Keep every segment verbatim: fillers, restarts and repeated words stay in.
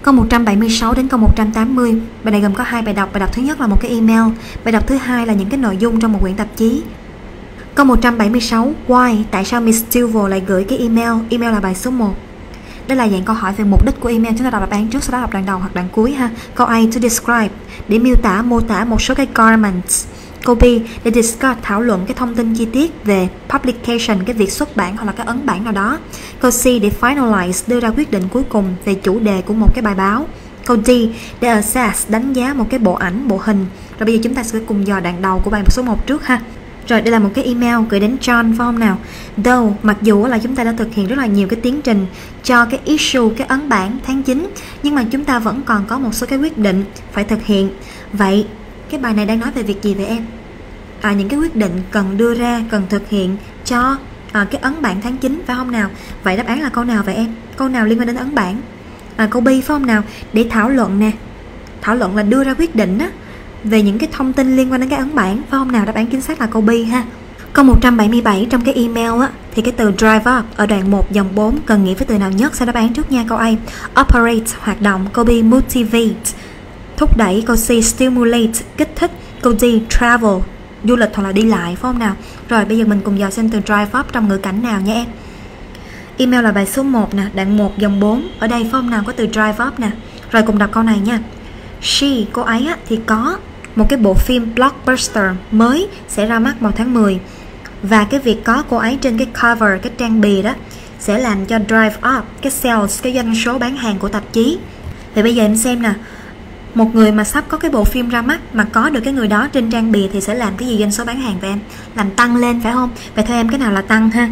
Câu một trăm bảy mươi sáu đến câu một trăm tám mươi, bài này gồm có hai bài đọc. Bài đọc thứ nhất là một cái email, bài đọc thứ hai là những cái nội dung trong một quyển tạp chí. Câu một trăm bảy mươi sáu, why, tại sao Miss Stilwell lại gửi cái email? Email là bài số một. Đây là dạng câu hỏi về mục đích của email. Chúng ta đọc đáp án trước, sau đó đọc đoạn đầu hoặc đoạn cuối ha. Câu A, to describe, để miêu tả, mô tả một số cái garments. Câu B, để discuss, thảo luận cái thông tin chi tiết về publication, cái việc xuất bản hoặc là cái ấn bản nào đó. Câu C, để finalize, đưa ra quyết định cuối cùng về chủ đề của một cái bài báo. Câu D, để assess, đánh giá một cái bộ ảnh, bộ hình. Rồi bây giờ chúng ta sẽ cùng dò đoạn đầu của bài số một trước ha. Rồi đây là một cái email gửi đến John phải không nào? Though, mặc dù là chúng ta đã thực hiện rất là nhiều cái tiến trình cho cái issue, cái ấn bản tháng chín, nhưng mà chúng ta vẫn còn có một số cái quyết định phải thực hiện. Vậy cái bài này đang nói về việc gì vậy em? À, những cái quyết định cần đưa ra, cần thực hiện cho à, cái ấn bản tháng chín phải không nào? Vậy đáp án là câu nào vậy em? Câu nào liên quan đến ấn bản? À, câu B phải không nào? Để thảo luận nè. Thảo luận là đưa ra quyết định á, về những cái thông tin liên quan đến cái ấn bản phải không nào? Đáp án chính xác là câu B ha. Câu một trăm bảy mươi bảy trong cái email á, thì cái từ drive up ở đoạn một dòng bốn cần nghĩ với từ nào nhất? Sẽ đáp án trước nha. Câu A, operate, hoạt động. Câu B, motivate, thúc đẩy. Câu C, stimulate, kích thích. Câu D, travel, du lịch hoặc là đi lại phải không nào? Rồi bây giờ mình cùng dò xem từ drive up trong ngữ cảnh nào nha em. Email là bài số một nè, đoạn một dòng bốn. Ở đây phải không nào, có từ drive up nè. Rồi cùng đọc câu này nha. She, cô ấy á, thì có một cái bộ phim blockbuster mới sẽ ra mắt vào tháng mười. Và cái việc có cô ấy trên cái cover, cái trang bìa đó sẽ làm cho drive up cái sales, cái doanh số bán hàng của tạp chí. Vậy bây giờ em xem nè, một người mà sắp có cái bộ phim ra mắt mà có được cái người đó trên trang bìa thì sẽ làm cái gì doanh số bán hàng vậy em? Làm tăng lên phải không? Vậy theo em cái nào là tăng ha?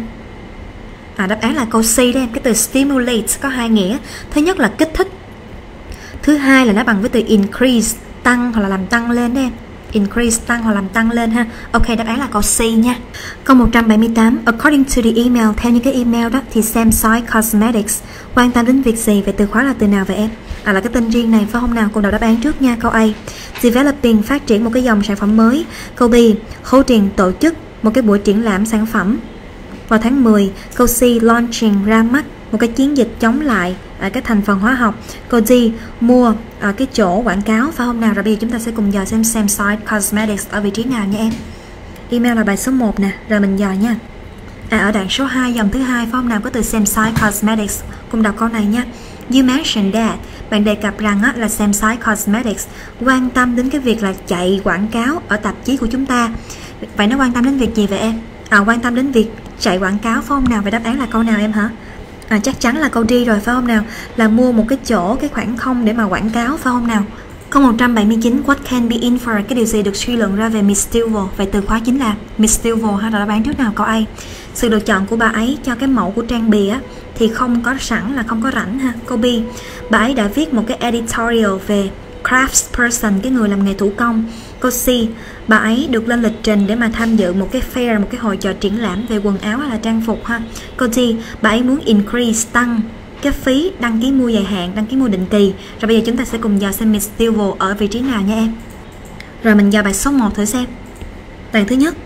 À, đáp án là câu C đấy em. Cái từ stimulate có hai nghĩa. Thứ nhất là kích thích, thứ hai là nó bằng với từ increase, tăng hoặc là làm tăng lên đấy em. Increase, tăng hoặc làm tăng lên ha. Ok, đáp án là câu C nha. Câu một trăm bảy mươi tám, according to the email, theo những cái email đó thì Samsite Cosmetics quan tâm đến việc gì? Vậy từ khóa là từ nào vậy em? À, là cái tên riêng này phải không nào? Cùng đọc đáp án trước nha. Câu A, developing, phát triển một cái dòng sản phẩm mới. Câu B, holding, tổ chức một cái buổi triển lãm sản phẩm vào tháng mười. Câu C, launching, ra mắt một cái chiến dịch chống lại à, cái thành phần hóa học. Câu D, mua à, cái chỗ quảng cáo phải không nào? Rồi bây giờ chúng ta sẽ cùng dò xem Samsite Cosmetics ở vị trí nào nha em. Email là bài số một nè, rồi mình dò nha. À, ở đoạn số hai dòng thứ hai phải không nào, có từ Samsite Cosmetics. Cùng đọc câu này nha. You mentioned that, bạn đề cập rằng á, là Samsite Cosmetics quan tâm đến cái việc là chạy quảng cáo ở tạp chí của chúng ta. Vậy nó quan tâm đến việc gì vậy em? À, quan tâm đến việc chạy quảng cáo phải không nào? Vậy đáp án là câu nào em hả? À, chắc chắn là câu D rồi phải không nào? Là mua một cái chỗ, cái khoảng không để mà quảng cáo phải không nào? Câu một trăm bảy mươi chín, what can be inferred, cái điều gì được suy luận ra về Miss Stilwell? Vậy từ khóa chính là Miss Stilwell ha. Đáp án trước nào? Câu A, sự lựa chọn của bà ấy cho cái mẫu của trang bìa thì không có sẵn, là không có rảnh ha. Câu B, bà ấy đã viết một cái editorial về craftsperson, cái người làm nghề thủ công. Câu C, bà ấy được lên lịch trình để mà tham dự một cái fair, một cái hội chợ triển lãm về quần áo hay là trang phục ha. Câu D, bà ấy muốn increase, tăng cái phí đăng ký mua dài hạn, đăng ký mua định kỳ. Rồi bây giờ chúng ta sẽ cùng dò xem Miss Stilwell ở vị trí nào nha em. Rồi mình dò bài số một thử xem. Đoạn thứ nhất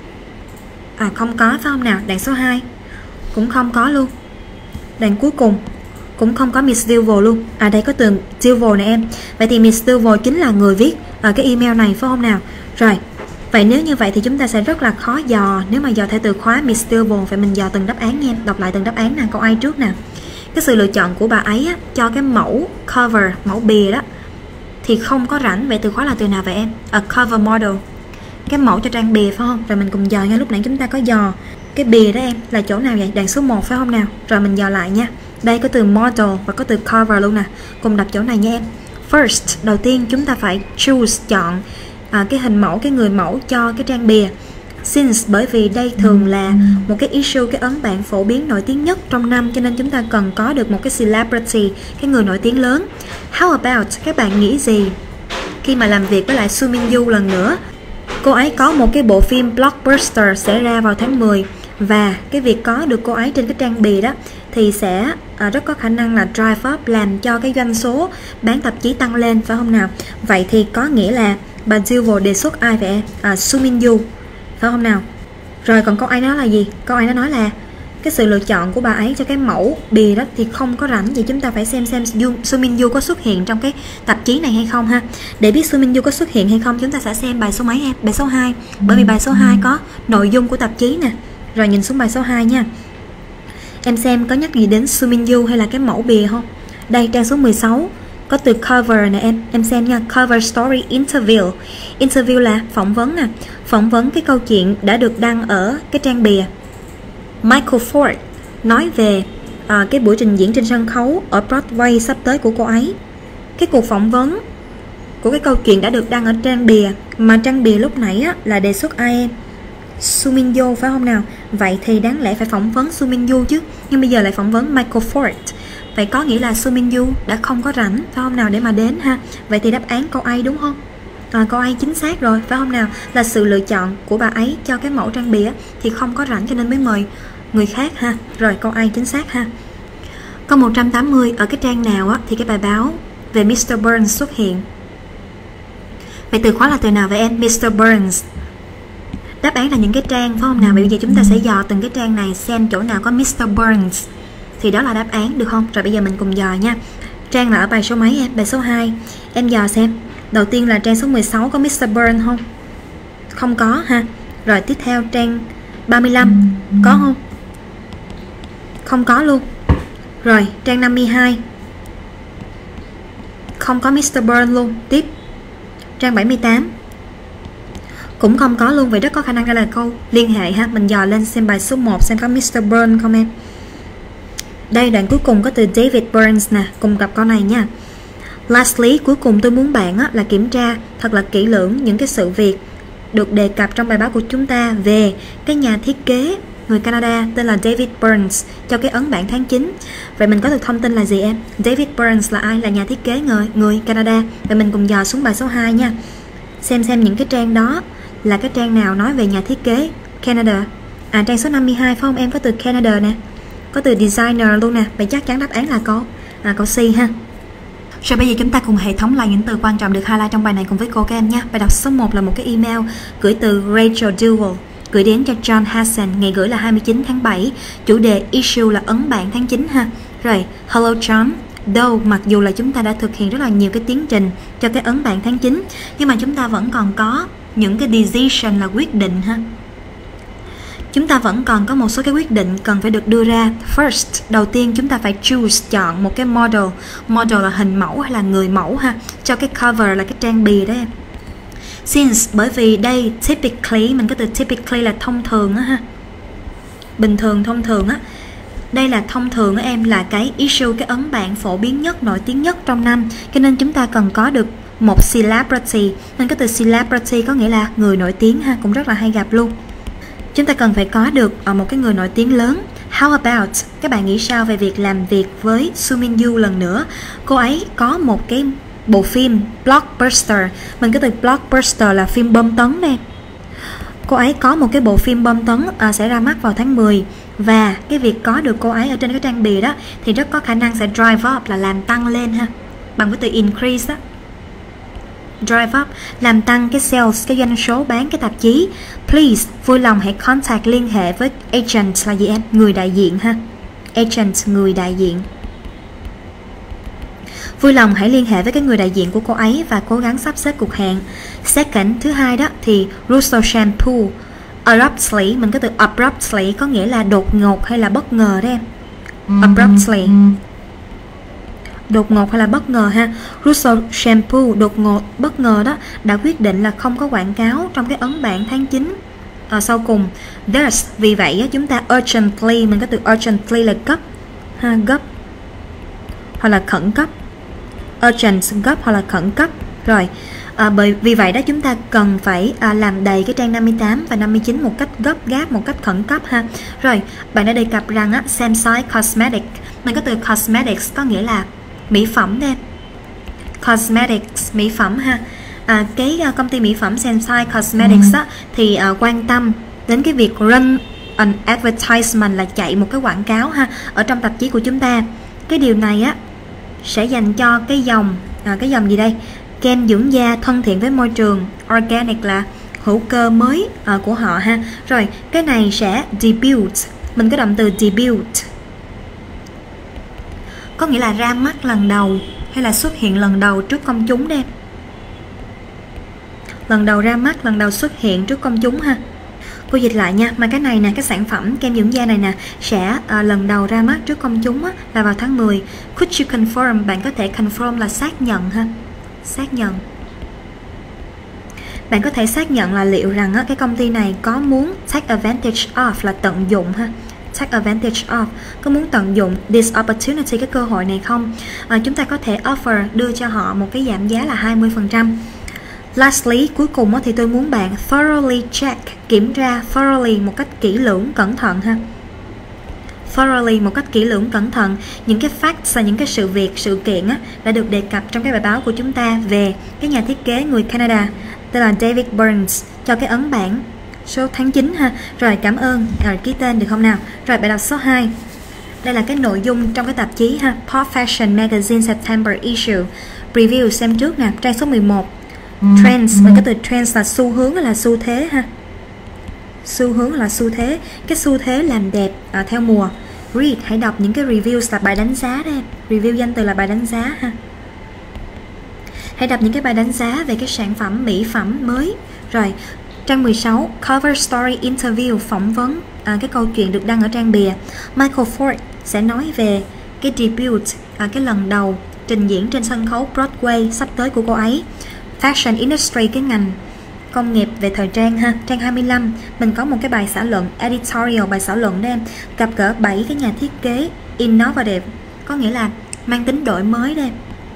à, không có phải không nào? Đoạn số hai cũng không có luôn. Đoạn cuối cùng cũng không có Miss Stilwell luôn. À, đây có từ Stilwell này em. Vậy thì Miss Stilwell chính là người viết ở cái email này phải không nào? Rồi, vậy nếu như vậy thì chúng ta sẽ rất là khó dò. Nếu mà dò theo từ khóa Miss Stilwell, phải mình dò từng đáp án nha em. Đọc lại từng đáp án nè. Câu A trước nè. Cái sự lựa chọn của bà ấy á, cho cái mẫu cover, mẫu bìa đó thì không có rảnh. Vậy từ khóa là từ nào vậy em? A cover model, cái mẫu cho trang bìa phải không? Rồi mình cùng dò nha. Lúc nãy chúng ta có dò cái bìa đó em, là chỗ nào vậy? Đoạn số một phải không nào? Rồi mình dò lại nha. Đây có từ model và có từ cover luôn nè. Cùng đọc chỗ này nha em. First, đầu tiên chúng ta phải choose, chọn à, cái hình mẫu, cái người mẫu cho cái trang bìa. Since, bởi vì đây thường là một cái issue, cái ấn bản phổ biến nổi tiếng nhất trong năm, cho nên chúng ta cần có được một cái celebrity, cái người nổi tiếng lớn. How about, các bạn nghĩ gì khi mà làm việc với lại Soo Min Yoo lần nữa? Cô ấy có một cái bộ phim blockbuster sẽ ra vào tháng mười, và cái việc có được cô ấy trên cái trang bìa đó thì sẽ à, rất có khả năng là drive up, làm cho cái doanh số bán tạp chí tăng lên phải không nào? Vậy thì có nghĩa là bà Stilwell đề xuất ai vậy? À, Soo Min Yoo phải không nào? Rồi còn câu A nó là gì? Câu A nó nói là cái sự lựa chọn của bà ấy cho cái mẫu bìa đó thì không có rảnh, vì chúng ta phải xem xem Soo Min Yoo có xuất hiện trong cái tạp chí này hay không ha. Để biết Soo Min Yoo có xuất hiện hay không, chúng ta sẽ xem bài số mấy em? Bài số hai. Bởi vì bài số hai có nội dung của tạp chí nè. Rồi nhìn xuống bài số hai nha. Em xem có nhắc gì đến Soo Min Yoo hay là cái mẫu bìa không? Đây, trang số mười sáu có từ cover nè em, em xem nha. Cover story interview. Interview là phỏng vấn nè. Phỏng vấn cái câu chuyện đã được đăng ở cái trang bìa. Michael Ford nói về à, cái buổi trình diễn trên sân khấu ở Broadway sắp tới của cô ấy. Cái cuộc phỏng vấn của cái câu chuyện đã được đăng ở trang bìa, mà trang bìa lúc nãy á, là đề xuất ai em? Soo Min Yoo phải không nào? Vậy thì đáng lẽ phải phỏng vấn Soo Min Yoo chứ, nhưng bây giờ lại phỏng vấn Michael Ford. Vậy có nghĩa là Soo Min Yoo đã không có rảnh phải không nào để mà đến ha. Vậy thì đáp án câu A đúng không? À, câu A chính xác rồi phải không nào? Là sự lựa chọn của bà ấy cho cái mẫu trang bìa thì không có rảnh cho nên mới mời người khác ha. Rồi câu A chính xác ha. Câu một trăm tám mươi, ở cái trang nào á, thì cái bài báo về mít tơ Burns xuất hiện? Vậy từ khóa là từ nào vậy em? mít tơ Burns. Đáp án là những cái trang phải không nào? Bây giờ chúng ta sẽ dò từng cái trang này xem chỗ nào có mít tơ Burns thì đó là đáp án được không? Rồi bây giờ mình cùng dò nha. Trang là ở bài số mấy em? Bài số hai. Em dò xem. Đầu tiên là trang số mười sáu có mít tơ Burns không? Không có ha. Rồi tiếp theo trang ba mươi lăm có không? Không có luôn. Rồi trang năm mươi hai không có mít tơ Burns luôn. Tiếp trang bảy mươi tám cũng không có luôn. Vậy rất có khả năng đây là câu liên hệ ha. Mình dò lên xem bài số một xem có mít tơ Burns không em. Đây đoạn cuối cùng có từ David Burns nè. Cùng gặp câu này nha. Lastly, cuối cùng tôi muốn bạn á, là kiểm tra thật là kỹ lưỡng những cái sự việc được đề cập trong bài báo của chúng ta về cái nhà thiết kế người Canada tên là David Burns cho cái ấn bản tháng chín. Vậy mình có được thông tin là gì em? David Burns là ai? Là nhà thiết kế người người Canada. Vậy mình cùng dò xuống bài số hai nha. Xem xem những cái trang đó là cái trang nào nói về nhà thiết kế Canada. À, trang số năm mươi hai phải không em? Có từ Canada nè, có từ designer luôn nè. Vậy chắc chắn đáp án là câu à, câu C ha. Rồi bây giờ chúng ta cùng hệ thống lại những từ quan trọng được highlight trong bài này cùng với cô các em nhé. Bài đọc số một là một cái email gửi từ Rachel Duell gửi đến cho John Hassan, ngày gửi là hai mươi chín tháng bảy, chủ đề issue là ấn bản tháng chín ha. Rồi, hello John. Though mặc dù là chúng ta đã thực hiện rất là nhiều cái tiến trình cho cái ấn bản tháng chín, nhưng mà chúng ta vẫn còn có những cái decision là quyết định ha. Chúng ta vẫn còn có một số cái quyết định cần phải được đưa ra. First, đầu tiên chúng ta phải choose, chọn một cái model. Model là hình mẫu hay là người mẫu ha, cho cái cover là cái trang bìa đó em. Since, bởi vì đây typically, mình có từ typically là thông thường á ha, bình thường, thông thường á. Đây là thông thường á em, là cái issue, cái ấn bản phổ biến nhất, nổi tiếng nhất trong năm. Cho nên chúng ta cần có được một celebrity. Nên cái từ celebrity có nghĩa là người nổi tiếng ha, cũng rất là hay gặp luôn. Chúng ta cần phải có được ở một cái người nổi tiếng lớn. How about, các bạn nghĩ sao về việc làm việc với Soo Min Yoo lần nữa? Cô ấy có một cái bộ phim blockbuster. Mình có từ blockbuster là phim bom tấn đây. Cô ấy có một cái bộ phim bom tấn à, sẽ ra mắt vào tháng mười. Và cái việc có được cô ấy ở trên cái trang bìa đó thì rất có khả năng sẽ drive up, là làm tăng lên ha, bằng cái từ increase đó. Drive up, làm tăng cái sales, cái doanh số bán cái tạp chí. Please, vui lòng hãy contact, liên hệ với agent là gì em? Người đại diện ha. Agent, người đại diện. Vui lòng hãy liên hệ với cái người đại diện của cô ấy và cố gắng sắp xếp cuộc hẹn. Second, thứ hai đó thì Russell Shampoo. Abruptly, mình có từ abruptly có nghĩa là đột ngột hay là bất ngờ đó em. Abruptly, đột ngột hay là bất ngờ ha. Russell Shampoo, đột ngột, bất ngờ đó, đã quyết định là không có quảng cáo trong cái ấn bản tháng chín ở sau cùng. Thus, vì vậy chúng ta urgently, mình có từ urgently là gấp ha, gấp hoặc là khẩn cấp. Urgent, gấp hoặc là khẩn cấp. Rồi, à, bởi vì vậy đó chúng ta cần phải à, làm đầy cái trang năm mươi tám và năm mươi chín một cách gấp gáp, một cách khẩn cấp ha. Rồi, bạn đã đề cập rằng á, Samsung Cosmetics, mình có từ cosmetics có nghĩa là mỹ phẩm đây. Cosmetics, mỹ phẩm ha. À, cái uh, công ty mỹ phẩm Samsung Cosmetics á, thì uh, quan tâm đến cái việc run an advertisement, là chạy một cái quảng cáo ha, ở trong tạp chí của chúng ta. Cái điều này á sẽ dành cho cái dòng à, cái dòng gì đây? Kem dưỡng da thân thiện với môi trường, organic là hữu cơ mới à, của họ ha. Rồi cái này sẽ debut mình có động từ debut, có nghĩa là ra mắt lần đầu hay là xuất hiện lần đầu trước công chúng đây. Lần đầu ra mắt, lần đầu xuất hiện trước công chúng ha. Cô dịch lại nha, mà cái này nè, cái sản phẩm kem dưỡng da này nè sẽ à, lần đầu ra mắt trước công chúng á, là vào tháng mười. Could you confirm? Bạn có thể confirm là xác nhận ha. Xác nhận. Bạn có thể xác nhận là liệu rằng á, cái công ty này có muốn take advantage of là tận dụng ha. Take advantage of, có muốn tận dụng this opportunity, cái cơ hội này không? À, chúng ta có thể offer, đưa cho họ một cái giảm giá là hai mươi phần trăm. Lastly, cuối cùng á, thì tôi muốn bạn thoroughly check, kiểm tra thoroughly một cách kỹ lưỡng, cẩn thận ha. Thoroughly một cách kỹ lưỡng, cẩn thận những cái facts và những cái sự việc, sự kiện á, đã được đề cập trong cái bài báo của chúng ta về cái nhà thiết kế người Canada tên là David Burns cho cái ấn bản số tháng chín ha. Rồi, cảm ơn. Rồi, ký tên được không nào? Rồi, bài đọc số hai. Đây là cái nội dung trong cái tạp chí ha, Pop Fashion Magazine September issue. Review xem trước nè, trang số mười một. Trends, mình có từ trends là xu hướng hay là xu thế ha. Xu hướng là xu thế, cái xu thế làm đẹp à, theo mùa. Read, hãy đọc những cái reviews là bài đánh giá đây. Review danh từ là bài đánh giá ha. Hãy đọc những cái bài đánh giá về cái sản phẩm mỹ phẩm mới. Rồi, trang mười sáu, cover story interview, phỏng vấn, à, cái câu chuyện được đăng ở trang bìa. Michael Ford sẽ nói về cái debut, à, cái lần đầu trình diễn trên sân khấu Broadway sắp tới của cô ấy. Fashion industry, cái ngành công nghiệp về thời trang ha. Trang hai mươi lăm, mình có một cái bài xã luận, editorial, bài xã luận đây em. Gặp gỡ bảy cái nhà thiết kế innovative, có nghĩa là mang tính đổi mới đây.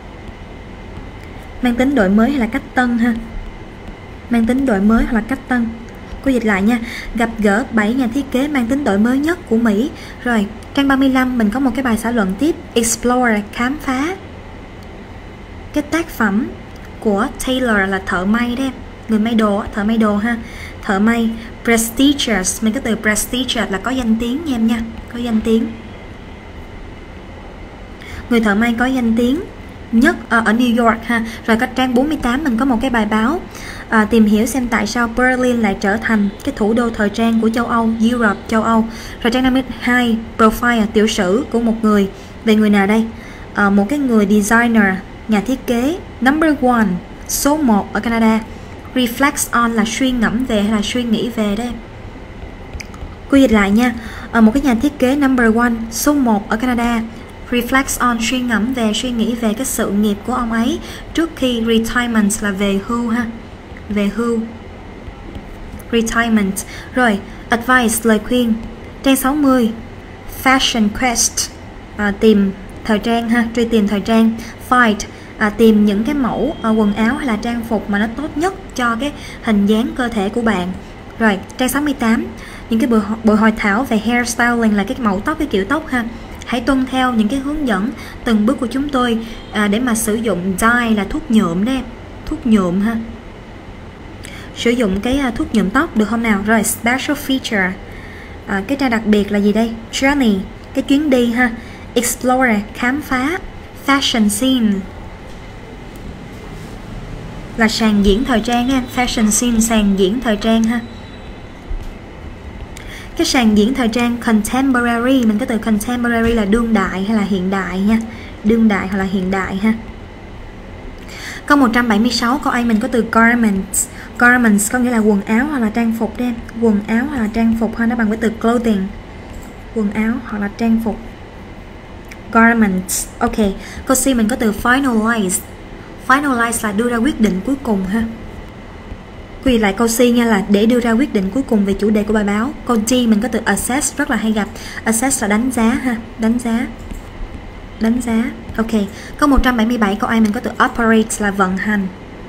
Mang tính đổi mới hay là cách tân ha. Mang tính đổi mới hoặc là cách tân. Cô dịch lại nha. Gặp gỡ bảy nhà thiết kế mang tính đổi mới nhất của Mỹ. Rồi, trang ba mươi lăm, mình có một cái bài xã luận tiếp, explore, khám phá. Cái tác phẩm của Taylor là thợ may đấy, người may đồ, thợ may đồ ha, thợ may. Prestigious, mình có từ prestigious là có danh tiếng nha em nha, có danh tiếng. Người thợ may có danh tiếng nhất ở, ở New York ha. Rồi các trang bốn mươi tám, mình có một cái bài báo à, tìm hiểu xem tại sao Berlin lại trở thành cái thủ đô thời trang của châu Âu, Europe, châu Âu. Rồi trang năm mươi hai, profile, tiểu sử của một người. Về người nào đây? À, một cái người designer, nhà thiết kế number one, số một ở Canada. Reflects on là suy ngẫm về hay là suy nghĩ về đấy. Cô dịch lại nha. À, một cái nhà thiết kế number one, số một ở Canada. Reflects on, suy ngẫm về, suy nghĩ về cái sự nghiệp của ông ấy trước khi retirement là về hưu ha. Về hưu. Retirement. Rồi, advice, lời khuyên. Trang sáu mươi, fashion quest, à, tìm thời trang ha, truy tìm thời trang. Find, à, tìm những cái mẫu à, quần áo hay là trang phục mà nó tốt nhất cho cái hình dáng cơ thể của bạn. Rồi, trang sáu mươi tám, những cái buổi, buổi hội thảo về hairstyling là cái mẫu tóc, cái kiểu tóc ha. Hãy tuân theo những cái hướng dẫn từng bước của chúng tôi à, để mà sử dụng dye là thuốc nhuộm đấy, thuốc nhuộm ha. Sử dụng cái à, thuốc nhuộm tóc được không nào? Rồi, special feature, à, cái trang đặc biệt là gì đây? Journey, cái chuyến đi ha. Explore, khám phá. Fashion scene là sàn diễn thời trang ha. Fashion scene, sàn diễn thời trang ha. Cái sàn diễn thời trang contemporary, mình có từ contemporary là đương đại hay là hiện đại nha. Đương đại hoặc là hiện đại ha. Câu một trăm bảy mươi sáu, câu A mình có từ garments. Garments có nghĩa là quần áo hoặc là trang phục đen. Quần áo hoặc là trang phục ha, nó bằng với từ clothing. Quần áo hoặc là trang phục. Garments. Ok. Câu C mình có từ finalize. Finalize là đưa ra quyết định cuối cùng ha. Quy lại câu C nha, là để đưa ra quyết định cuối cùng về chủ đề của bài báo. Câu D mình có từ assess, rất là hay gặp. Assess là đánh giá ha, đánh giá. Đánh giá. Ok. Câu một trăm bảy mươi bảy, câu A mình có từ operate là vận hành,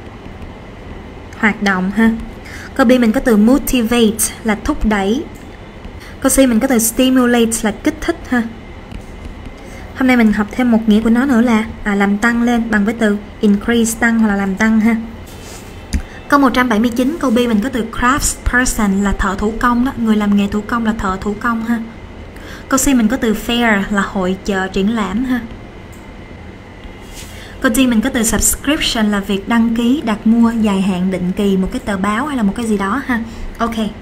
hoạt động ha. Câu B mình có từ motivate là thúc đẩy. Câu C mình có từ stimulate là kích thích ha. Hôm nay mình học thêm một nghĩa của nó nữa là à, làm tăng lên bằng với từ increase, tăng hoặc là làm tăng ha. Câu một trăm bảy mươi chín, câu B mình có từ craftsperson là thợ thủ công đó, người làm nghề thủ công là thợ thủ công ha. Câu C mình có từ fair là hội chợ triển lãm ha. Câu D mình có từ subscription là việc đăng ký, đặt mua dài hạn định kỳ một cái tờ báo hay là một cái gì đó ha. Ok.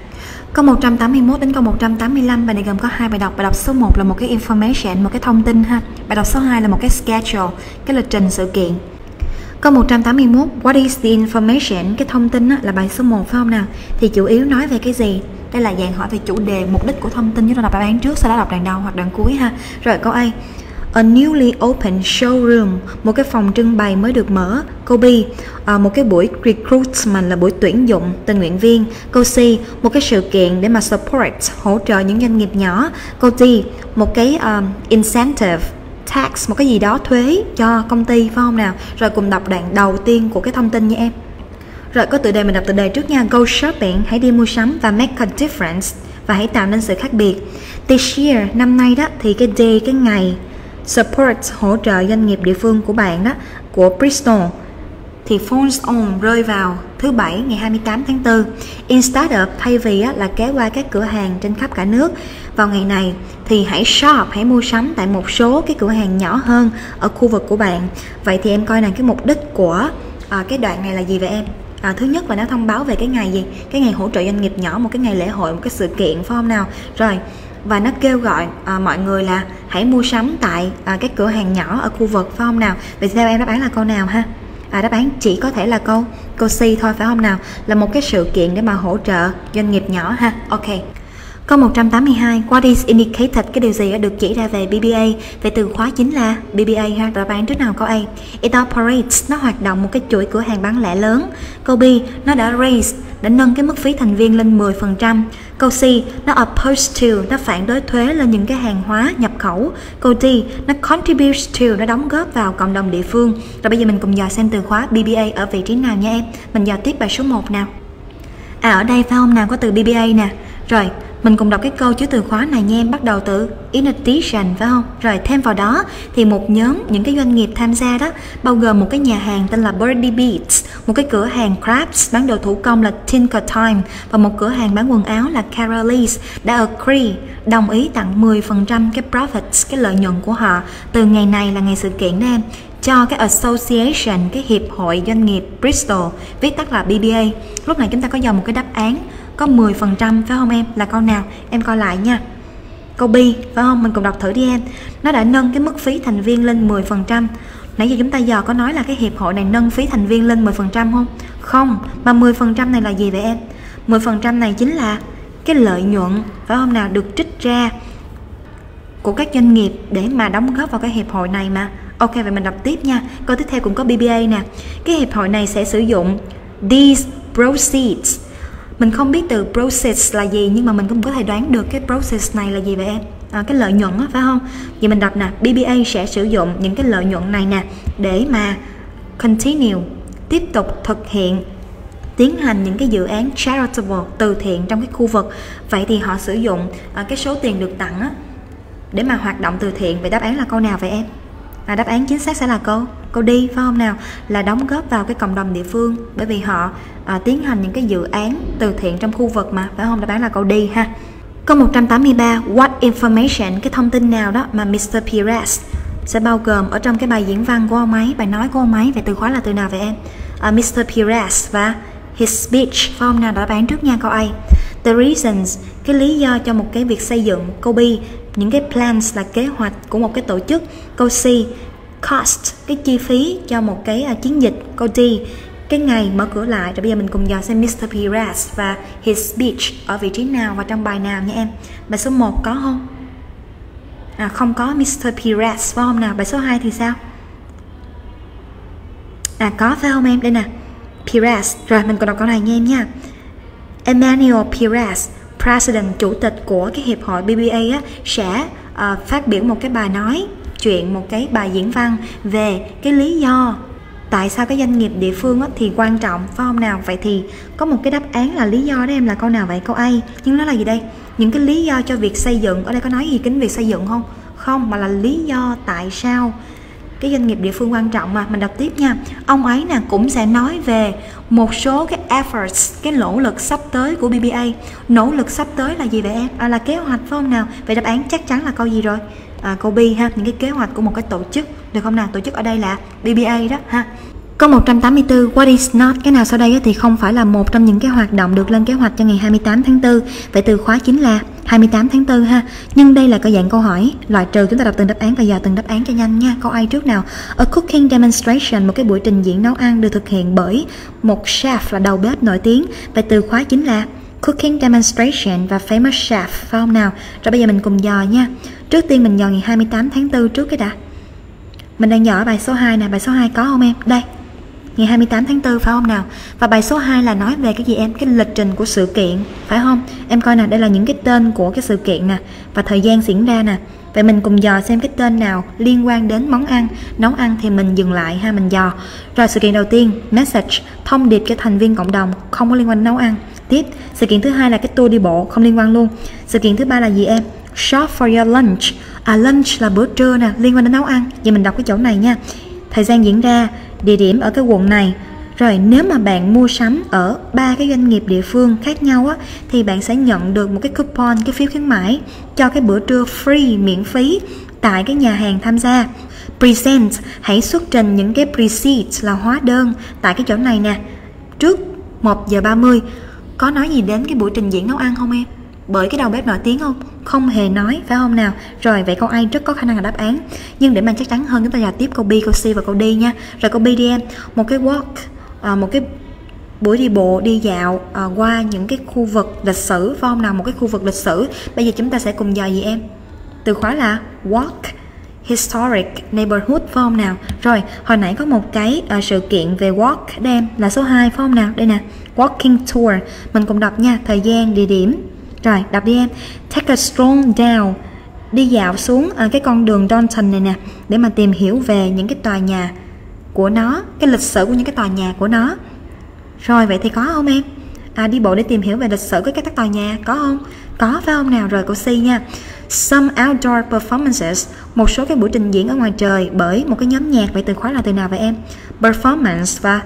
Câu một trăm tám mươi mốt đến câu một trăm tám mươi lăm, bài này gồm có hai bài đọc. Bài đọc số một là một cái information, một cái thông tin ha. Bài đọc số hai là một cái schedule, cái lịch trình sự kiện. Câu một trăm tám mươi mốt, what is the information? Cái thông tin á, là bài số một phải không nào? Thì chủ yếu nói về cái gì? Đây là dạng hỏi về chủ đề, mục đích của thông tin. Chúng ta đọc đáp án trước, sau đó đọc đoạn đầu hoặc đoạn cuối ha. Rồi câu A, a newly opened showroom, một cái phòng trưng bày mới được mở. Câu B, à, một cái buổi recruitment là buổi tuyển dụng tình nguyện viên. Câu C, một cái sự kiện để mà support, hỗ trợ những doanh nghiệp nhỏ. Câu D, một cái um, incentive tax, một cái gì đó thuế cho công ty phải không nào? Rồi cùng đọc đoạn đầu tiên của cái thông tin nha em. Rồi có tựa đề, mình đọc tựa đề trước nha. Go shopping, hãy đi mua sắm và make a difference, và hãy tạo nên sự khác biệt. This year, năm nay đó, thì cái day, cái ngày support, hỗ trợ doanh nghiệp địa phương của bạn đó, của Bristol, thì falls on, rơi vào thứ bảy ngày hai mươi tám tháng tư. Instead of, thay vì á, là kéo qua các cửa hàng trên khắp cả nước vào ngày này, thì hãy shop, hãy mua sắm tại một số cái cửa hàng nhỏ hơn ở khu vực của bạn. Vậy thì em coi là cái mục đích của à, cái đoạn này là gì vậy em? À, thứ nhất là nó thông báo về cái ngày gì? Cái ngày hỗ trợ doanh nghiệp nhỏ, một cái ngày lễ hội, một cái sự kiện phải không nào? Rồi, và nó kêu gọi à, mọi người là hãy mua sắm tại à, các cửa hàng nhỏ ở khu vực phải không nào? Vậy theo em đáp án là câu nào ha? À, đáp án chỉ có thể là câu câu C thôi phải không nào? Là một cái sự kiện để mà hỗ trợ doanh nghiệp nhỏ ha. Ok. Câu một trăm tám mươi hai, what is indicated, cái điều gì được chỉ ra về bê bê a? Về từ khóa chính là bê bê a ha. Đáp án trước nào? Câu A, it operates, nó hoạt động một cái chuỗi cửa hàng bán lẻ lớn. Câu B, nó đã raise, đã nâng cái mức phí thành viên lên mười phần trăm. Câu C, nó oppose to, nó phản đối thuế lên những cái hàng hóa nhập khẩu. Câu D, nó contributes to, nó đóng góp vào cộng đồng địa phương. Rồi bây giờ mình cùng dò xem từ khóa bê bê a ở vị trí nào nha em. Mình dò tiếp bài số một nào. À, ở đây phải không nào, có từ bê bê a nè. Rồi, mình cùng đọc cái câu chứa từ khóa này nha em, bắt đầu từ in addition phải không? Rồi thêm vào đó thì một nhóm những cái doanh nghiệp tham gia đó bao gồm một cái nhà hàng tên là Birdie Beats, một cái cửa hàng crafts bán đồ thủ công là Tinker Time, và một cửa hàng bán quần áo là Carol's đã agree, đồng ý tặng mười phần trăm cái profits, cái lợi nhuận của họ từ ngày này là ngày sự kiện đó em, cho cái association, cái hiệp hội doanh nghiệp Bristol, viết tắt là bê bê a. Lúc này chúng ta có dòng một cái đáp án có mười phần trăm phải không em? Là câu nào? Em coi lại nha. Câu B phải không? Mình cùng đọc thử đi em. Nó đã nâng cái mức phí thành viên lên mười phần trăm. Nãy giờ chúng ta giờ có nói là cái hiệp hội này nâng phí thành viên lên mười phần trăm không? Không, mà mười phần trăm này là gì vậy em? mười phần trăm này chính là cái lợi nhuận phải không nào, được trích ra của các doanh nghiệp để mà đóng góp vào cái hiệp hội này mà. Ok, vậy mình đọc tiếp nha. Câu tiếp theo cũng có bê bê a nè. Cái hiệp hội này sẽ sử dụng these proceeds. Mình không biết từ process là gì, nhưng mà mình cũng có thể đoán được cái process này là gì vậy em? À, cái lợi nhuận á, phải không? Vậy mình đọc nè, bê bê a sẽ sử dụng những cái lợi nhuận này nè để mà continue, tiếp tục thực hiện, tiến hành những cái dự án charitable, từ thiện trong cái khu vực. Vậy thì họ sử dụng à, cái số tiền được tặng á để mà hoạt động từ thiện. Vậy đáp án là câu nào vậy em? À, đáp án chính xác sẽ là câu câu đi phải không nào, là đóng góp vào cái cộng đồng địa phương, bởi vì họ à, tiến hành những cái dự án từ thiện trong khu vực mà, phải không? Đáp án là câu đi ha. Câu một trăm tám mươi ba, what information, cái thông tin nào đó mà mít tơ Perez sẽ bao gồm ở trong cái bài diễn văn của ông ấy, bài nói của ông ấy. Vậy từ khóa là từ nào vậy em? À, mít tơ Perez và his speech, phải không nào? Đáp án trước nha. Câu A, the reasons, cái lý do cho một cái việc xây dựng. Câu B, những cái plans là kế hoạch của một cái tổ chức. Câu C, cost, cái chi phí cho một cái uh, chiến dịch. Câu D, cái ngày mở cửa lại. Rồi bây giờ mình cùng dò xem mít tơ Perez và his speech ở vị trí nào và trong bài nào nha em. Bài số một có không? À, không có mít tơ Perez phải không nào? Bài số hai thì sao? À, có phải không em? Đây nè, Perez. Rồi mình còn đọc câu này nha em nha. Emmanuel Perez, President, chủ tịch của cái hiệp hội bê bê a á, sẽ uh, phát biểu một cái bài nói chuyện, một cái bài diễn văn về cái lý do tại sao cái doanh nghiệp địa phương á, thì quan trọng phải không nào. Vậy thì có một cái đáp án là lý do đó em, là câu nào vậy? Câu A. Nhưng nó là gì đây? Những cái lý do cho việc xây dựng. Ở đây có nói gì kính việc xây dựng không? Không, mà là lý do tại sao cái doanh nghiệp địa phương quan trọng mà. Mình đọc tiếp nha. Ông ấy nè cũng sẽ nói về một số cái efforts, cái nỗ lực sắp tới của bê bê a. Nỗ lực sắp tới là gì vậy em? À, là kế hoạch phải không nào? Vậy đáp án chắc chắn là câu gì rồi? À, câu B ha, những cái kế hoạch của một cái tổ chức, được không nào? Tổ chức ở đây là bê bê a đó ha. Câu một trăm tám mươi tư, what is not, cái nào sau đây thì không phải là một trong những cái hoạt động được lên kế hoạch cho ngày hai mươi tám tháng tư. Vậy từ khóa chính là hai mươi tám tháng tư ha. Nhưng đây là cái dạng câu hỏi loại trừ, chúng ta đọc từng đáp án và dò từng đáp án cho nhanh nha. Câu A trước nào. A cooking demonstration, một cái buổi trình diễn nấu ăn được thực hiện bởi một chef là đầu bếp nổi tiếng. Vậy từ khóa chính là cooking demonstration và famous chef, phải không nào? Rồi bây giờ mình cùng dò nha. Trước tiên mình dò ngày hai mươi tám tháng tư trước cái đã. Mình đang dò ở bài số hai nè, bài số hai có không em? Đây. Ngày hai mươi tám tháng tư phải không nào? Và bài số hai là nói về cái gì em? Cái lịch trình của sự kiện, phải không? Em coi nè, đây là những cái tên của cái sự kiện nè và thời gian diễn ra nè. Vậy mình cùng dò xem cái tên nào liên quan đến món ăn, nấu ăn thì mình dừng lại ha, mình dò. Rồi sự kiện đầu tiên, message, thông điệp cho thành viên cộng đồng, không có liên quan đến nấu ăn. Tiếp, sự kiện thứ hai là cái tour đi bộ, không liên quan luôn. Sự kiện thứ ba là gì em? Shop for your lunch. À, lunch là bữa trưa nè, liên quan đến nấu ăn. Vậy mình đọc cái chỗ này nha. Thời gian diễn ra, địa điểm ở cái quận này. Rồi nếu mà bạn mua sắm ở ba cái doanh nghiệp địa phương khác nhau á, thì bạn sẽ nhận được một cái coupon, cái phiếu khuyến mãi cho cái bữa trưa free, miễn phí tại cái nhà hàng tham gia. Present, hãy xuất trình những cái receipt là hóa đơn tại cái chỗ này nè, trước một giờ ba mươi. Có nói gì đến cái buổi trình diễn nấu ăn không em? Bởi cái đầu bếp nổi tiếng không? Không hề nói, phải không nào? Rồi, vậy câu A rất có khả năng là đáp án. Nhưng để mà chắc chắn hơn, chúng ta dò tiếp câu B, câu C và câu D nha. Rồi câu B đi em. Một cái walk, à, một cái buổi đi bộ, đi dạo à, qua những cái khu vực lịch sử, phải không nào? Một cái khu vực lịch sử. Bây giờ chúng ta sẽ cùng dò gì em? Từ khóa là walk, historic neighborhood, phải không nào? Rồi, hồi nãy có một cái uh, sự kiện về walk đem là số hai, phải không nào? Đây nè, walking tour. Mình cùng đọc nha, thời gian, địa điểm. Rồi, đọc đi em. Take a stroll down, đi dạo xuống uh, cái con đường Downton này nè, để mà tìm hiểu về những cái tòa nhà của nó, cái lịch sử của những cái tòa nhà của nó. Rồi, vậy thì có không em? À, đi bộ để tìm hiểu về lịch sử của các tòa nhà, có không? Có, phải không nào? Rồi, câu C nha. Some outdoor performances, một số cái buổi trình diễn ở ngoài trời bởi một cái nhóm nhạc. Vậy từ khóa là từ nào vậy em? Performance và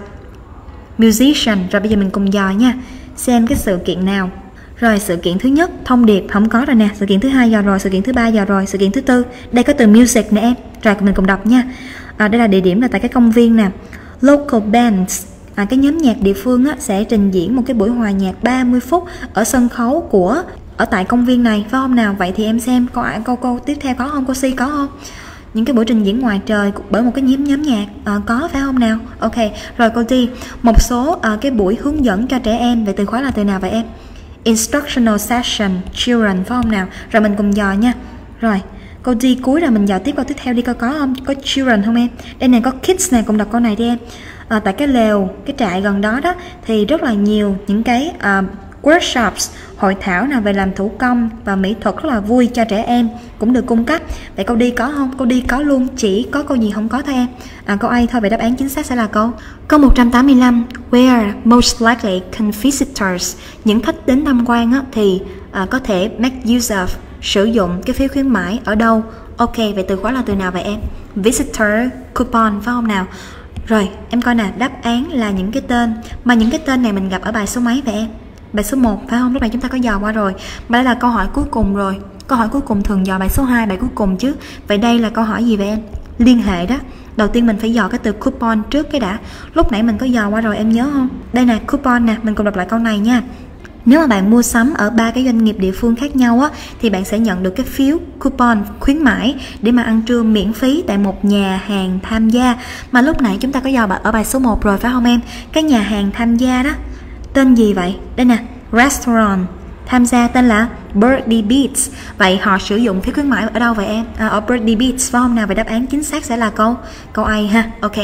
musician. Rồi bây giờ mình cùng dò nha, xem cái sự kiện nào. Rồi sự kiện thứ nhất, thông điệp, không có rồi nè. Sự kiện thứ hai dò rồi, sự kiện thứ ba dò rồi, sự kiện thứ tư, đây có từ music nè em. Rồi mình cùng đọc nha. À, đây là địa điểm là tại cái công viên nè. Local bands, à, cái nhóm nhạc địa phương á, sẽ trình diễn một cái buổi hòa nhạc ba mươi phút ở sân khấu của ở tại công viên này, phải không nào? Vậy thì em xem câu câu câu tiếp theo có không? Câu C có không? Những cái buổi trình diễn ngoài trời bởi một cái nhóm nhóm nhạc, à, có phải không nào? Ok. Rồi câu D, một số à, cái buổi hướng dẫn cho trẻ em. Vậy từ khóa là từ nào vậy em? Instructional session, children, phải không nào? Rồi mình cùng dò nha. Rồi câu D cuối là mình dò tiếp câu tiếp theo đi, coi có không? Có children không em? Đây này có kids nè, cùng đọc câu này đi em. À, tại cái lều, cái trại gần đó đó thì rất là nhiều những cái uh, workshops, hội thảo nào về làm thủ công và mỹ thuật rất là vui cho trẻ em cũng được cung cấp. Vậy câu D có không? Câu D có luôn, chỉ có câu gì không có thôi em. À, câu A thôi. Vậy đáp án chính xác sẽ là câu câu một trăm tám mươi lăm. Where most likely can visitors, những khách đến tham quan á, thì à, có thể make use of, sử dụng cái phiếu khuyến mãi ở đâu? Ok, vậy từ khóa là từ nào vậy em? Visitor coupon, phải không nào? Rồi em coi nè, đáp án là những cái tên mà những cái tên này mình gặp ở bài số mấy vậy em? Bài số một, phải không? Lúc này chúng ta có dò qua rồi. Mà đây là câu hỏi cuối cùng rồi. Câu hỏi cuối cùng thường dò bài số hai, bài cuối cùng chứ. Vậy đây là câu hỏi gì vậy em? Liên hệ đó. Đầu tiên mình phải dò cái từ coupon trước cái đã. Lúc nãy mình có dò qua rồi, em nhớ không? Đây nè, coupon nè, mình cùng đọc lại câu này nha. Nếu mà bạn mua sắm ở ba cái doanh nghiệp địa phương khác nhau á, thì bạn sẽ nhận được cái phiếu coupon khuyến mãi để mà ăn trưa miễn phí tại một nhà hàng tham gia. Mà lúc nãy chúng ta có dò ở bài số một rồi, phải không em? Cái nhà hàng tham gia đó tên gì vậy? Đây nè, restaurant. Tham gia tên là Birthday Beats. Vậy họ sử dụng phiếu khuyến mãi ở đâu vậy em? À, ở Birthday Beats, phải không nào? Vậy đáp án chính xác sẽ là câu câu A ha. Ok.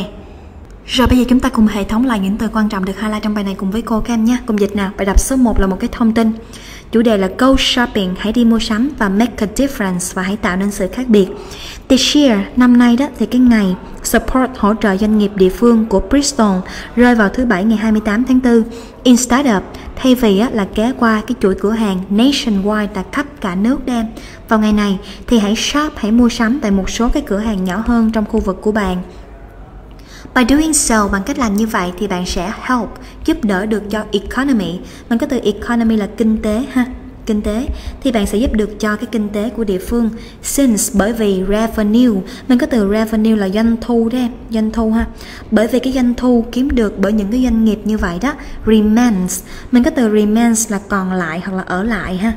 Rồi bây giờ chúng ta cùng hệ thống lại những từ quan trọng được highlight trong bài này cùng với cô các em nhé. Cùng dịch nào. Bài đọc số một là một cái thông tin. Chủ đề là Go shopping, hãy đi mua sắm và make a difference, và hãy tạo nên sự khác biệt. This year, năm nay đó, thì cái ngày support, hỗ trợ doanh nghiệp địa phương của Bristol rơi vào thứ bảy ngày hai mươi tám tháng tư. Instead of, thay vì á, là ghé qua cái chuỗi cửa hàng nationwide là khắp cả nước đem vào ngày này, thì hãy shop, hãy mua sắm tại một số cái cửa hàng nhỏ hơn trong khu vực của bạn. By doing so, bằng cách làm như vậy thì bạn sẽ help, giúp đỡ được cho economy. Mình có từ economy là kinh tế ha, kinh tế thì bạn sẽ giúp được cho cái kinh tế của địa phương. Since bởi vì revenue, mình có từ revenue là doanh thu đấy em, doanh thu ha. Bởi vì cái doanh thu kiếm được bởi những cái doanh nghiệp như vậy đó. Remains, mình có từ remains là còn lại hoặc là ở lại ha.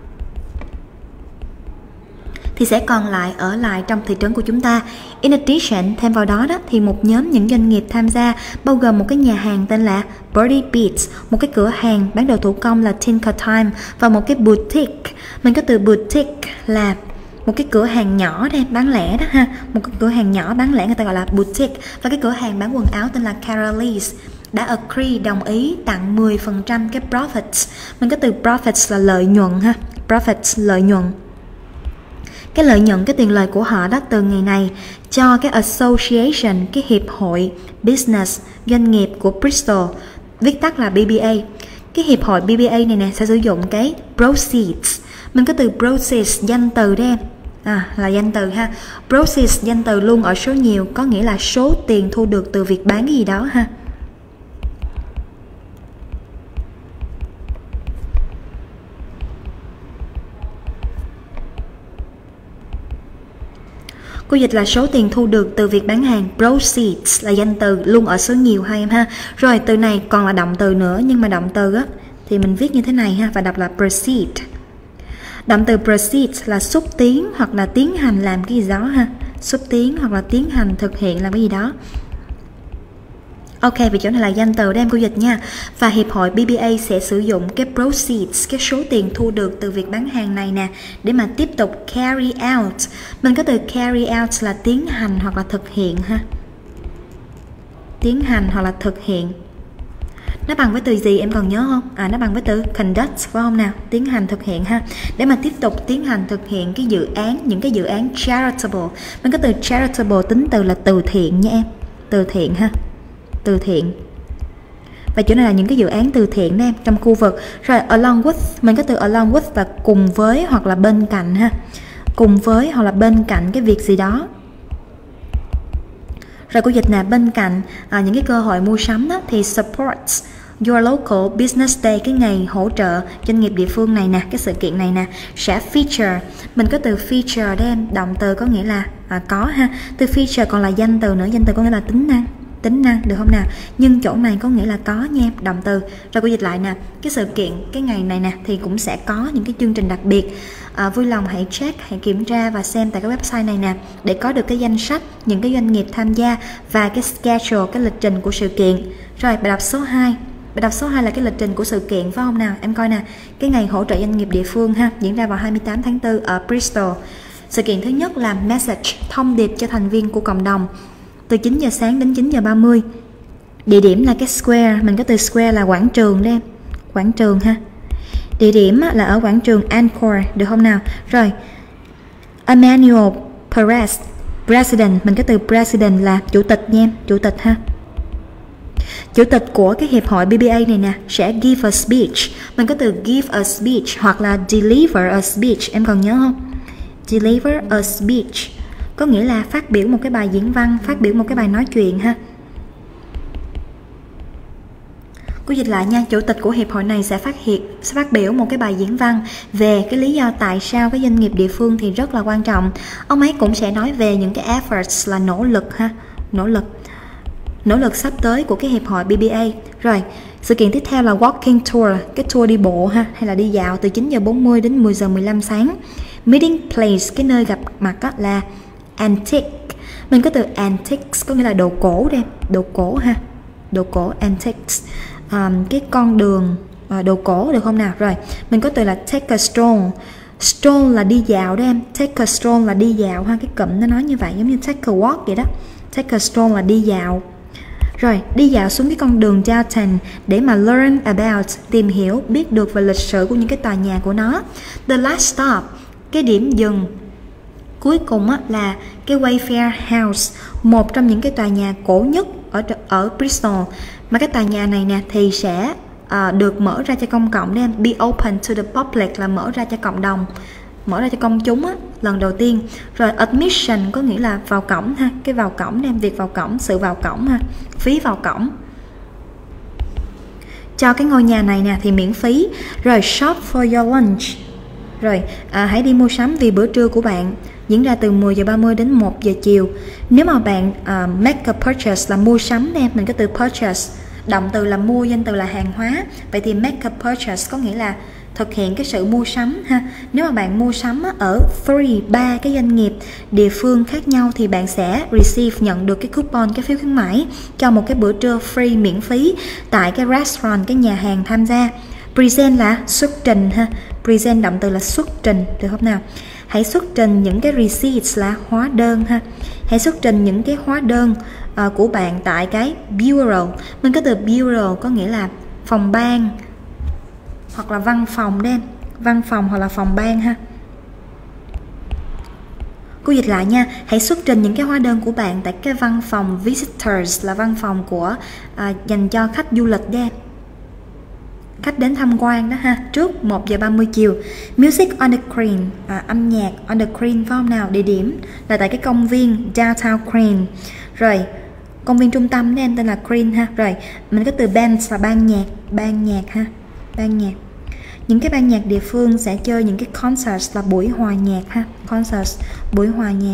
Thì sẽ còn lại ở lại trong thị trấn của chúng ta. In addition, thêm vào đó đó thì một nhóm những doanh nghiệp tham gia bao gồm một cái nhà hàng tên là Birdie Beats, một cái cửa hàng bán đồ thủ công là Tinker Time và một cái boutique. Mình có từ boutique là một cái cửa hàng nhỏ đây, bán lẻ đó ha, một cái cửa hàng nhỏ bán lẻ người ta gọi là boutique, và cái cửa hàng bán quần áo tên là Carol's đã agree đồng ý tặng mười phần trăm cái profits. Mình có từ profits là lợi nhuận ha, profits lợi nhuận. Cái lợi nhuận, cái tiền lời của họ đó từ ngày này cho cái association, cái hiệp hội business doanh nghiệp của Bristol, viết tắt là B B A. Cái hiệp hội B B A này nè sẽ sử dụng cái proceeds. Mình có từ proceeds, danh từ đấy em. À, là danh từ ha. Proceeds danh từ luôn ở số nhiều, có nghĩa là số tiền thu được từ việc bán cái gì đó ha. Cô dịch là số tiền thu được từ việc bán hàng. Proceeds là danh từ luôn ở số nhiều ha em ha. Rồi từ này còn là động từ nữa, nhưng mà động từ á thì mình viết như thế này ha, và đọc là proceed. Động từ proceed là xúc tiến hoặc là tiến hành làm cái gì đó ha. Xúc tiến hoặc là tiến hành thực hiện làm cái gì đó. Ok, vì chỗ này là danh từ đem cô dịch nha. Và hiệp hội B B A sẽ sử dụng cái proceeds, cái số tiền thu được từ việc bán hàng này nè, để mà tiếp tục carry out. Mình có từ carry out là tiến hành hoặc là thực hiện ha. Tiến hành hoặc là thực hiện. Nó bằng với từ gì em còn nhớ không? À, nó bằng với từ conduct phải không nào? Tiến hành thực hiện ha. Để mà tiếp tục tiến hành thực hiện cái dự án, những cái dự án charitable. Mình có từ charitable tính từ là từ thiện nha em. Từ thiện ha. Từ thiện. Và chỗ này là những cái dự án từ thiện đó em, trong khu vực. Rồi along with, mình có từ along with là cùng với hoặc là bên cạnh ha. Cùng với hoặc là bên cạnh cái việc gì đó. Rồi cô dịch là bên cạnh à, những cái cơ hội mua sắm đó, thì supports your local business day, cái ngày hỗ trợ doanh nghiệp địa phương này nè, cái sự kiện này nè sẽ feature. Mình có từ feature đó em, động từ có nghĩa là à, có ha. Từ feature còn là danh từ nữa, danh từ có nghĩa là tính năng. Tính năng được không nào? Nhưng chỗ này có nghĩa là có nha em, động từ. Rồi cô dịch lại nè, cái sự kiện cái ngày này nè thì cũng sẽ có những cái chương trình đặc biệt. À, vui lòng hãy check, hãy kiểm tra và xem tại cái website này nè để có được cái danh sách những cái doanh nghiệp tham gia và cái schedule, cái lịch trình của sự kiện. Rồi bài đọc số hai. Bài đọc số hai là cái lịch trình của sự kiện phải không nào? Em coi nè, cái ngày hỗ trợ doanh nghiệp địa phương ha, diễn ra vào hai mươi tám tháng tư ở Bristol. Sự kiện thứ nhất là message, thông điệp cho thành viên của cộng đồng, từ chín giờ sáng đến chín giờ ba mươi. Địa điểm là cái square, mình có từ square là quảng trường đấy em. Quảng trường ha. Địa điểm là ở quảng trường Encore, được không nào? Rồi, Emmanuel Perez, President, mình có từ President là chủ tịch nha em, chủ tịch ha. Chủ tịch của cái hiệp hội B B A này nè sẽ give a speech. Mình có từ give a speech hoặc là deliver a speech, em còn nhớ không? Deliver a speech có nghĩa là phát biểu một cái bài diễn văn, phát biểu một cái bài nói chuyện ha. Cô dịch lại nha, chủ tịch của hiệp hội này sẽ phát hiện sẽ phát biểu một cái bài diễn văn về cái lý do tại sao cái doanh nghiệp địa phương thì rất là quan trọng. Ông ấy cũng sẽ nói về những cái efforts là nỗ lực ha, nỗ lực nỗ lực sắp tới của cái hiệp hội B B A. Rồi, sự kiện tiếp theo là walking tour, cái tour đi bộ ha, hay là đi dạo từ chín giờ bốn mươi đến mười giờ mười lăm sáng. Meeting place, cái nơi gặp mặt đó là antique. Mình có từ antiques có nghĩa là đồ cổ đây, đồ cổ ha, đồ cổ antiques. Um, cái con đường uh, đồ cổ được không nào? Rồi, mình có từ là take a stroll. Stroll là đi dạo đó em, take a stroll là đi dạo ha, cái cụm nó nói như vậy giống như take a walk vậy đó. Take a stroll là đi dạo. Rồi, đi dạo xuống cái con đường downtown để mà learn about, tìm hiểu, biết được về lịch sử của những cái tòa nhà của nó. The last stop, cái điểm dừng cuối cùng á, là cái Wayfair House, một trong những cái tòa nhà cổ nhất ở ở Bristol. Mà cái tòa nhà này nè thì sẽ uh, được mở ra cho công cộng đấy em. Be open to the public là mở ra cho cộng đồng, mở ra cho công chúng á, lần đầu tiên. Rồi admission có nghĩa là vào cổng ha, cái vào cổng em, việc vào cổng, sự vào cổng ha, phí vào cổng. cho cái ngôi nhà này nè thì miễn phí. Rồi shop for your lunch. Rồi à, hãy đi mua sắm vì bữa trưa của bạn diễn ra từ mười giờ ba mươi đến một giờ chiều. Nếu mà bạn uh, make a purchase là mua sắm em, mình có từ purchase, động từ là mua, danh từ là hàng hóa. Vậy thì make a purchase có nghĩa là thực hiện cái sự mua sắm ha. Nếu mà bạn mua sắm ở three, ba cái doanh nghiệp địa phương khác nhau thì bạn sẽ receive, nhận được cái coupon, cái phiếu khuyến mãi cho một cái bữa trưa free miễn phí tại cái restaurant, cái nhà hàng tham gia. Present là xuất trình ha. Present động từ là xuất trình, được không nào? Hãy xuất trình những cái receipts là hóa đơn ha. Hãy xuất trình những cái hóa đơn uh, của bạn tại cái bureau. Mình có từ bureau có nghĩa là phòng ban hoặc là văn phòng đấy em. Văn phòng hoặc là phòng ban ha. Cô dịch lại nha. Hãy xuất trình những cái hóa đơn của bạn tại cái văn phòng visitors là văn phòng của uh, dành cho khách du lịch đấy em. Khách đến tham quan đó ha, trước một giờ ba mươi chiều. Music on the Green, à, âm nhạc on the Green phải không nào? Địa điểm là tại cái công viên Downtown Green. Rồi, công viên trung tâm đó em, tên là Green ha. Rồi, mình có từ band là ban nhạc, ban nhạc ha, ban nhạc. Những cái ban nhạc địa phương sẽ chơi những cái concerts là buổi hòa nhạc ha, concerts, buổi hòa nhạc.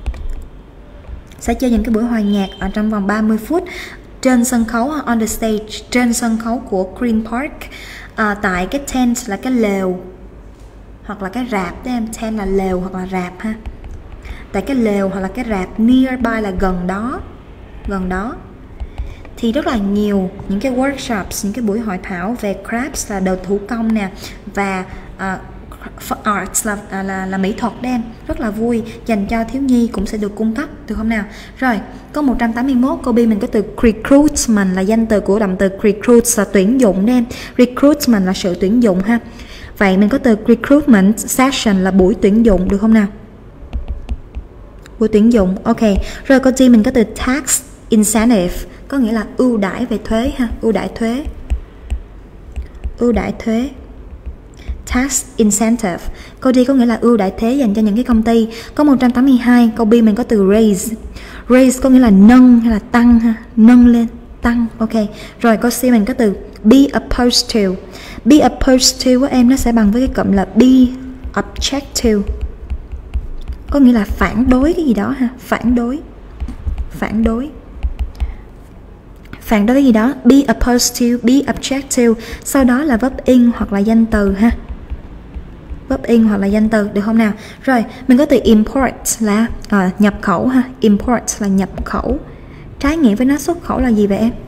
Sẽ chơi những cái buổi hòa nhạc ở trong vòng ba mươi phút. Trên sân khấu, on the stage, trên sân khấu của Green Park, à, tại cái tent là cái lều hoặc là cái rạp đấy em. Tent là lều hoặc là rạp ha. Tại cái lều hoặc là cái rạp, nearby là gần đó, gần đó thì rất là nhiều những cái workshops, những cái buổi hội thảo về crafts là đồ thủ công nè, và uh, arts là, là, là, là mỹ thuật đấy em, rất là vui, dành cho thiếu nhi cũng sẽ được cung cấp, được không nào? Rồi, có một trăm tám mươi mốt câu B mình có từ recruitment là danh từ của động từ recruit là tuyển dụng đấy em. Recruitment là sự tuyển dụng ha. Vậy mình có từ recruitment session là buổi tuyển dụng, được không nào? Buổi tuyển dụng, ok. Rồi câu D mình có từ tax incentive có nghĩa là ưu đãi về thuế ha, ưu đãi thuế. Ưu đãi thuế. Tax incentive. Câu D có nghĩa là ưu đãi thuế dành cho những cái công ty. Có một trăm tám mươi hai, câu B mình có từ raise. Raise có nghĩa là nâng hay là tăng ha, nâng lên, tăng, ok. Rồi câu C mình có từ be opposed to. Be opposed to của em nó sẽ bằng với cái cụm là be object to. Có nghĩa là phản đối cái gì đó ha, phản đối. Phản đối. Phản đối cái gì đó, be opposed to, be object to. Sau đó là verb in hoặc là danh từ ha. Verb in hoặc là danh từ, được không nào? Rồi, mình có từ import là à, nhập khẩu ha. Import là nhập khẩu. Trái nghĩa với nó xuất khẩu là gì vậy em?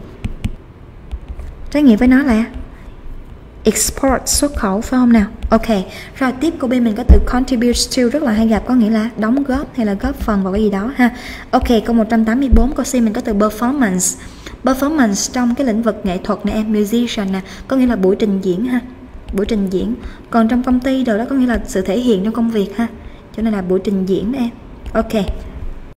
Trái nghĩa với nó là export, xuất khẩu phải không nào? Ok. Rồi tiếp câu B mình có từ contribute to, rất là hay gặp, có nghĩa là đóng góp hay là góp phần vào cái gì đó ha. Ok, câu một trăm tám mươi bốn, câu C mình có từ performance. Performance trong cái lĩnh vực nghệ thuật này em, musician nè, có nghĩa là buổi trình diễn ha. Buổi trình diễn. Còn trong công ty rồi đó có nghĩa là sự thể hiện trong công việc ha. Cho nên là buổi trình diễn đó em. Ok.